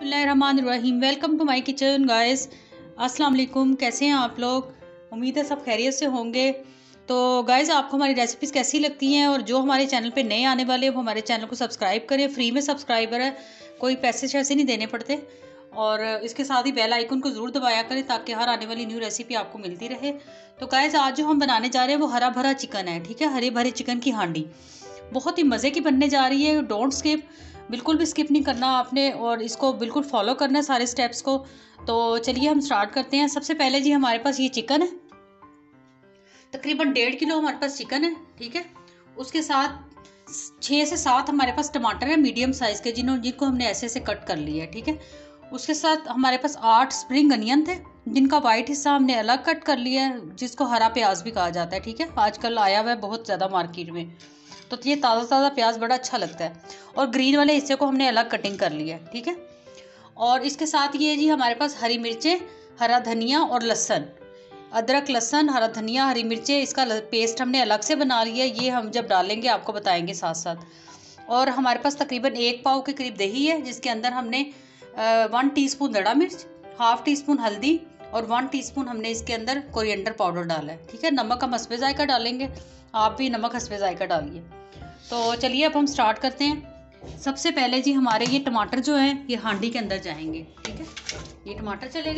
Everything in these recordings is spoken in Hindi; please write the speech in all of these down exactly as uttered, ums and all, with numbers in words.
बिस्मिल्लाहिर्रहमानिर्रहीम। Welcome to my kitchen guys. अस्सलाम वालेकुम। कैसे हैं आप लोग? उम्मीद है सब खैरियत से होंगे। तो गाइस, आपको हमारी रेसिपीज़ कैसी लगती हैं? और जो हमारे चैनल पे नए आने वाले हैं वो हमारे चैनल को सब्सक्राइब करें। फ्री में सब्सक्राइबर है, कोई पैसे शैसे नहीं देने पड़ते। और इसके साथ ही बेल आइकन को ज़रूर दबाया करें ताकि हर आने वाली न्यू रेसिपी आपको मिलती रहे। तो गाइस, आज जो हम बनाने जा रहे हैं वो हरा भरा चिकन है। ठीक है, हरे भरे चिकन की हांडी बहुत ही मज़े की बनने जा रही है। डोंट स्किप, बिल्कुल भी स्किप नहीं करना आपने, और इसको बिल्कुल फॉलो करना है सारे स्टेप्स को। तो चलिए हम स्टार्ट करते हैं। सबसे पहले जी हमारे पास ये चिकन है, तकरीबन डेढ़ किलो हमारे पास चिकन है। ठीक है, उसके साथ छः से सात हमारे पास टमाटर है मीडियम साइज़ के, जिन्होंने जिनको हमने ऐसे ऐसे कट कर लिया है। ठीक है, उसके साथ हमारे पास आठ स्प्रिंग अनियन थे, जिनका वाइट हिस्सा हमने अलग कट कर लिया है, जिसको हरा प्याज भी कहा जाता है। ठीक है, आजकल आया हुआ है बहुत ज़्यादा मार्केट में, तो ये ताज़ा ताज़ा प्याज बड़ा अच्छा लगता है। और ग्रीन वाले हिस्से को हमने अलग कटिंग कर लिया है। ठीक है, और इसके साथ ये जी हमारे पास हरी मिर्चें, हरा धनिया और लहसुन, अदरक लहसुन हरा धनिया हरी मिर्चें, इसका पेस्ट हमने अलग से बना लिया। ये हम जब डालेंगे आपको बताएंगे साथ साथ। और हमारे पास तकरीबन एक पाव के करीब दही है, जिसके अंदर हमने वन टीस्पून दड़ा मिर्च, हाफ टी स्पून हल्दी और वन टीस्पून हमने इसके अंदर कोरिएंडर पाउडर डाला है। ठीक है, नमक हम हस्बे जायका डालेंगे, आप भी नमक हस्बे जायका डालिए। तो चलिए अब हम स्टार्ट करते हैं। सबसे पहले जी हमारे ये टमाटर जो हैं ये हांडी के अंदर जाएंगे। ठीक है, ये टमाटर चलेंगे।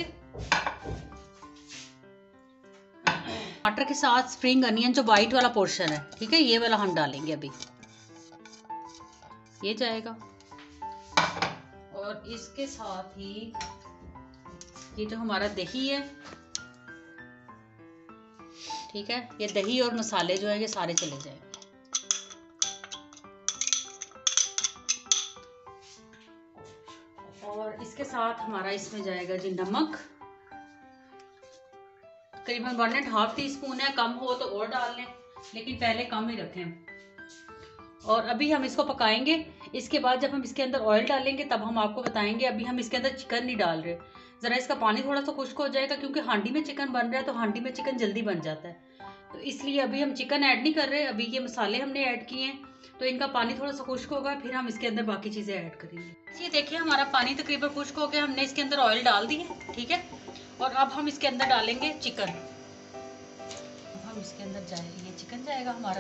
टमाटर के साथ स्प्रिंग अनियन जो वाइट वाला पोर्शन है, ठीक है, ये वाला हम डालेंगे अभी, ये जाएगा। और इसके साथ ही ये जो हमारा दही है, ठीक है, ये दही और मसाले जो है ये सारे चले जाएंगे। और इसके साथ हमारा इसमें जाएगा जी नमक, तकरीबन one and half teaspoon है, कम हो तो और डाल लें, लेकिन पहले कम ही रखें। और अभी हम इसको पकाएंगे। इसके बाद जब हम इसके अंदर ऑयल डालेंगे तब हम आपको बताएंगे। अभी हम इसके अंदर चिकन नहीं डाल रहे, ज़रा इसका पानी थोड़ा सा खुश्क हो जाएगा, क्योंकि हांडी में चिकन बन रहा है तो हांडी में चिकन जल्दी बन जाता है, तो इसलिए अभी हम चिकन ऐड नहीं कर रहे। अभी ये मसाले हमने ऐड किए हैं तो इनका पानी थोड़ा सा खुश्क होगा, फिर हम इसके अंदर बाकी चीज़ें ऐड करेंगे। ये देखिए हमारा पानी तकरीबन खुश्क हो गया, हमने इसके अंदर ऑयल डाल दी है। ठीक है, और अब हम इसके अंदर डालेंगे चिकन। अब हम इसके अंदर जाएंगे, ये चिकन जाएगा हमारा।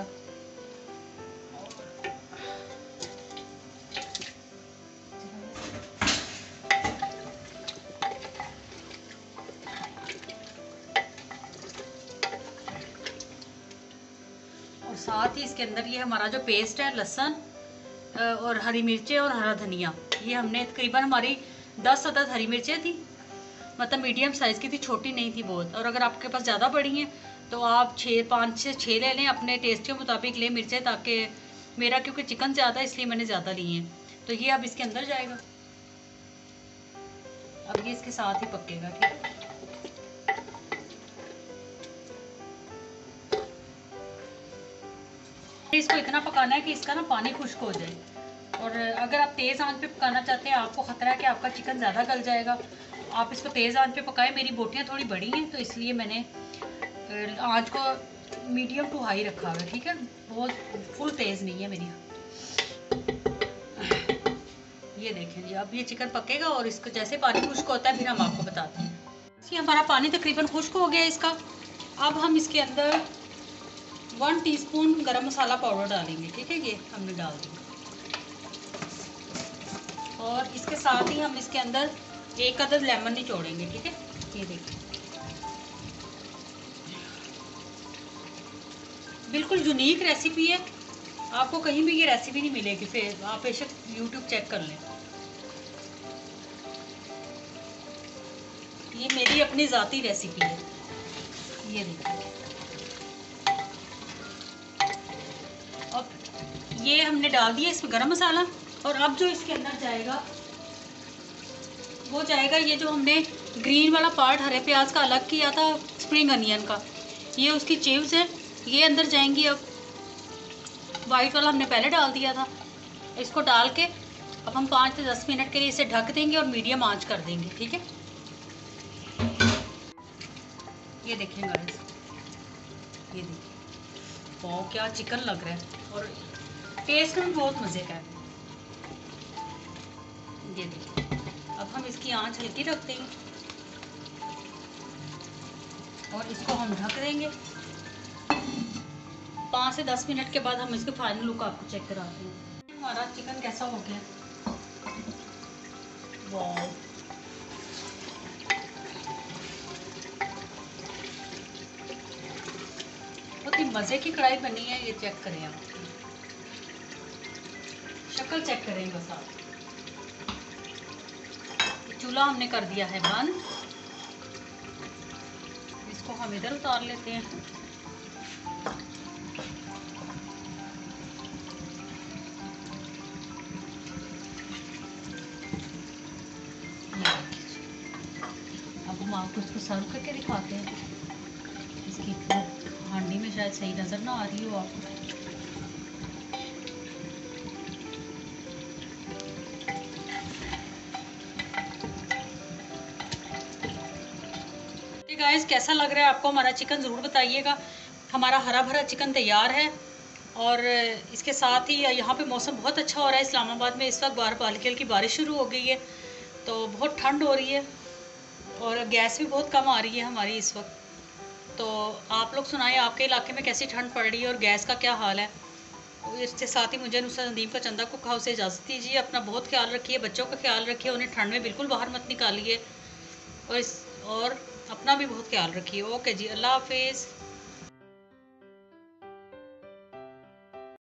और साथ ही इसके अंदर ये हमारा जो पेस्ट है, लहसुन और हरी मिर्चें और हरा धनिया, ये हमने तकरीबन हमारी दस अदद हरी मिर्चें थी, मतलब मीडियम साइज़ की थी, छोटी नहीं थी बहुत। और अगर आपके पास ज़्यादा बड़ी हैं तो आप छः पाँच से छः ले लें, अपने टेस्ट के मुताबिक लें मिर्चें, ताकि मेरा क्योंकि चिकन ज़्यादा है इसलिए मैंने ज़्यादा ली हैं। तो ये अब इसके अंदर जाएगा, अब ये इसके साथ ही पकेगा। ठीक है, इसको इतना पकाना है कि इसका ना पानी खुश्क हो जाए। और अगर आप तेज़ आंच पे पकाना चाहते हैं, आपको ख़तरा है कि आपका चिकन ज़्यादा गल जाएगा, आप इसको तेज़ आंच पे पकाएं। मेरी बोटियाँ थोड़ी बड़ी हैं तो इसलिए मैंने आंच को मीडियम टू हाई रखा हुआ है। ठीक है, बहुत फुल तेज़ नहीं है मेरी। ये देखें जी, अब ये चिकन पकेगा और इसको जैसे पानी खुश्क होता है फिर हम आपको बताते हैं। ये हमारा पानी तकरीबन खुश्क हो गया इसका। अब हम इसके अंदर वन टीस्पून गरम मसाला पाउडर डालेंगे। ठीक है, ये हमने डाल दिया। और इसके साथ ही हम इसके अंदर एक अदद लेमन निचोड़ेंगे। ठीक है, ये देखिए बिल्कुल यूनिक रेसिपी है, आपको कहीं भी ये रेसिपी नहीं मिलेगी, फिर आप बेशक यूट्यूब चेक कर लें। ये मेरी अपनी ज़ाती रेसिपी है, ये देखिए। अब ये हमने डाल दिया इसमें गरम मसाला, और अब जो इसके अंदर जाएगा वो जाएगा ये जो हमने ग्रीन वाला पार्ट हरे प्याज का अलग किया था, स्प्रिंग अनियन का, ये उसकी चिप्स है, ये अंदर जाएंगी। अब वाइट वाला हमने पहले डाल दिया था, इसको डाल के अब हम पाँच से दस मिनट के लिए इसे ढक देंगे और मीडियम आंच कर देंगे। ठीक है, ये देखिए गाइस, ये देखिए बहुत क्या चिकन लग रहा है और टेस्ट में बहुत मज़े का है। ये देखिए अब हम इसकी आंच हल्की रख देंगे और इसको हम ढक देंगे। पाँच से दस मिनट के बाद हम इसके फाइनल लुक आपको चेक कराते हैं। हमारा चिकन कैसा हो गया, वाह बहुत ही मज़े की कढ़ाई बनी है। ये चेक करें आप, शक्ल चेक करें बस आप। चूल्हा हमने कर दिया है बंद, इसको हम इधर उतार लेते हैं। अब हम आपको इसको सर्व करके दिखाते हैं। इसकी हांडी में शायद सही नज़र ना आ रही हो आपको। गाइस कैसा लग रहा है आपको हमारा चिकन ज़रूर बताइएगा। हमारा हरा भरा चिकन तैयार है और इसके साथ ही यहाँ पे मौसम बहुत अच्छा हो रहा है। इस्लामाबाद में इस वक्त बार हल्की हल्की बारिश शुरू हो गई है, तो बहुत ठंड हो रही है और गैस भी बहुत कम आ रही है हमारी इस वक्त। तो आप लोग सुनाएं आपके इलाके में कैसी ठंड पड़ रही है और गैस का क्या हाल है। इसके साथ ही मुझे नुसरत नदीम का चंदा कुक हाउस से इजाज़त दीजिए। अपना बहुत ख्याल रखिए, बच्चों का ख्याल रखिए, उन्हें ठंड में बिल्कुल बाहर मत निकालिए और इस और अपना भी बहुत ख्याल रखिए। ओके जी, अल्लाह हाफिज़।